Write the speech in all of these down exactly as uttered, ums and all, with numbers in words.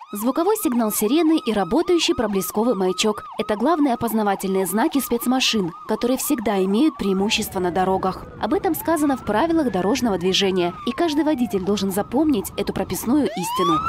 Звуковой сигнал сирены и работающий проблесковый маячок – это главные опознавательные знаки спецмашин, которые всегда имеют преимущество на дорогах. Об этом сказано в правилах дорожного движения, и каждый водитель должен запомнить эту прописную истину.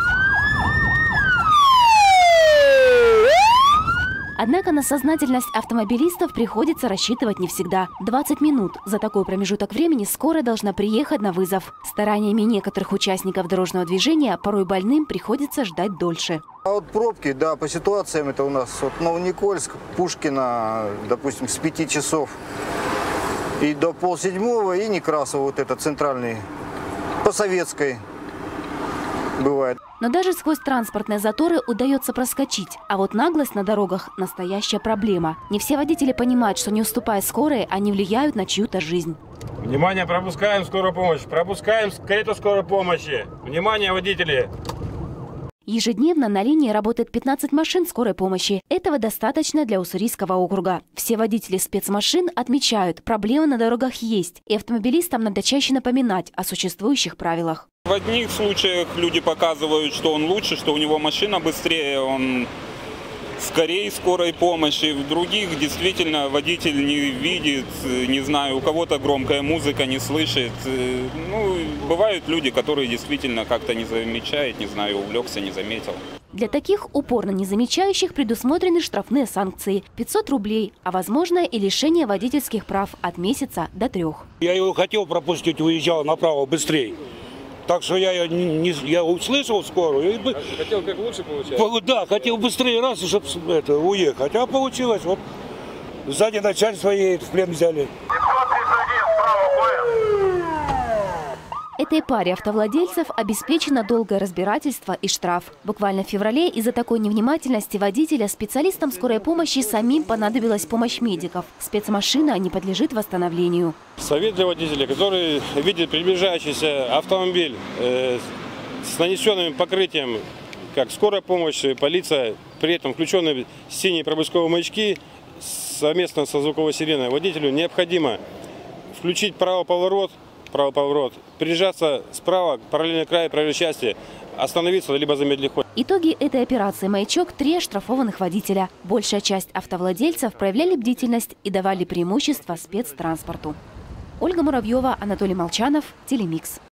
Однако на сознательность автомобилистов приходится рассчитывать не всегда. двадцать минут. За такой промежуток времени скорая должна приехать на вызов. Стараниями некоторых участников дорожного движения порой больным приходится ждать дольше. А вот пробки, да, по ситуациям это у нас вот Новоникольск, Пушкина, допустим, с пяти часов и до полседьмого, и Некрасова, вот это центральный, по Советской бывает. Но даже сквозь транспортные заторы удается проскочить. А вот наглость на дорогах – настоящая проблема. Не все водители понимают, что не уступая скорой, они влияют на чью-то жизнь. Внимание, пропускаем скорую помощь. Пропускаем карету скорой помощи. Внимание, водители! Ежедневно на линии работает пятнадцать машин скорой помощи. Этого достаточно для Уссурийского округа. Все водители спецмашин отмечают, проблемы на дорогах есть, и автомобилистам надо чаще напоминать о существующих правилах. В одних случаях люди показывают, что он лучше, что у него машина быстрее, он скорее скорой помощи. В других действительно водитель не видит, не знаю, у кого-то громкая музыка, не слышит. Ну, бывают люди, которые действительно как-то не замечают, не знаю, увлекся, не заметил. Для таких упорно не замечающих предусмотрены штрафные санкции – пятьсот рублей, а возможно и лишение водительских прав от месяца до трех. Я его хотел пропустить, уезжал направо быстрее. Так что я, не, я услышал скорую. И, хотел как лучше получать? Да, хотел быстрее раз, чтобы это, уехать. А получилось, вот сзади начальство едет, в плен взяли. Этой паре автовладельцев обеспечено долгое разбирательство и штраф. Буквально в феврале из-за такой невнимательности водителя специалистам скорой помощи самим понадобилась помощь медиков. Спецмашина не подлежит восстановлению. Совет для водителя, который видит приближающийся автомобиль э, с нанесенным покрытием, как скорая помощь, полиция, при этом включенные синие проблесковые маячки, совместно со звуковой сиреной водителю необходимо включить правый поворот, правый поворот, прижаться справа к параллельной краю проезжей части, остановиться либо замедлить ход. Итоги этой операции «Маячок» – три оштрафованных водителя. Большая часть автовладельцев проявляли бдительность и давали преимущество спецтранспорту. Ольга Муравьева, Анатолий Молчанов, Телемикс.